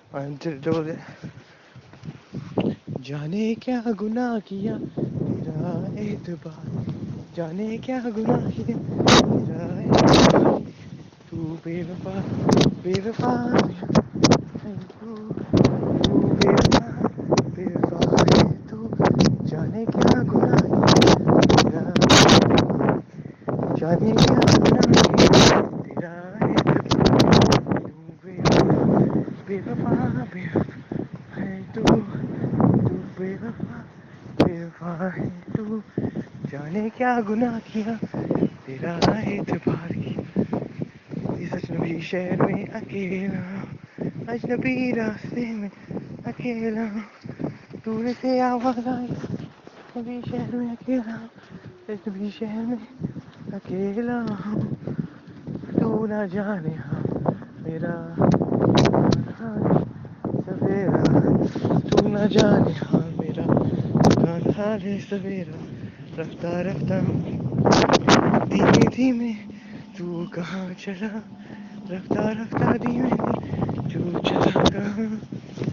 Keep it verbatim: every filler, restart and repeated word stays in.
ڈولے جانے کیا گناہ کیا تیرا اعتبار، جانے کیا گناہ کیا تیرا اعتبار، تو بے وفا بے وفا ہے تو تو بے وفا بے وفا ہے تو، جانے کیا گناہ کیا تیرا، جانے کیا گناہ کیا تیرا اعتبار، تو بے وفا بے وفا بے وفا ہے تو تو بے وفا بے وفا ہے تو، جانے کیا گناہ کیا تیرا اعتبار کیا، اس اجنبی شہر میں اکیلا، اجنبی راستے میں اکیلا، دور سے آواز آئی اجنبی شہر میں اکیلا، اجنبی شہر میں اکیلا ہوں، تو نہ جانے ہاں میرا حال سویرا، تو نہ جانے ہاں میرا حال سویرا، رفتہ رفتہ دھیمے دھیمے تو کہاں چلا، رفتہ رفتہ دھیمے دھیمے تو چلا کہاں،